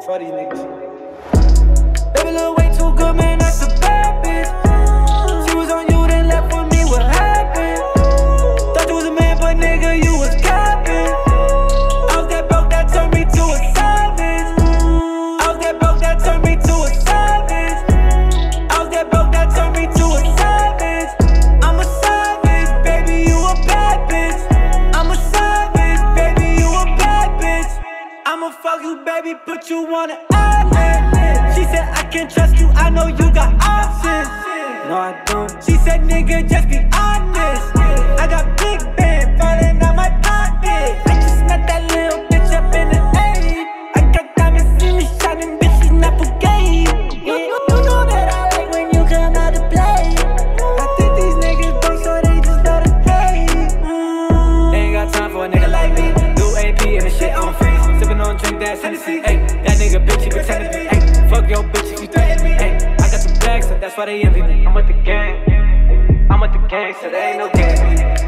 Fuck these niggas. Baby look way too good, man, that's a bad bitch. She was on you, then left for me, what happened? Thought you was a man, but nigga, you was capping. I was that broke, that turned me to a savage. I was that broke, that turned me to a savage. I was that broke, that turned me to a savage. I'm a savage, baby, you a bad bitch. I'm a savage, baby, you a bad bitch. I'ma fuck you, baby, put you on an island. She said I can't trust you, I know you got options. No, I don't. She said nigga, just be honest. I got big band falling out my pocket. I just met that little bitch up in the A. I got diamonds in me shining, bitch, she's not Bugatti. You know that I like when you come out to play. I think these niggas broke, so they just better pay. They ain't got time for a nigga like me. Do AP and the shit on face. Sippin' on drink that's Hennessy. Ayy, that nigga bitch, he pretend to be. Ayy, fuck your bitch if you threaten me. Ayy, I got the bag, so that's why they envy me. I'm with the gang, so there ain't no gang.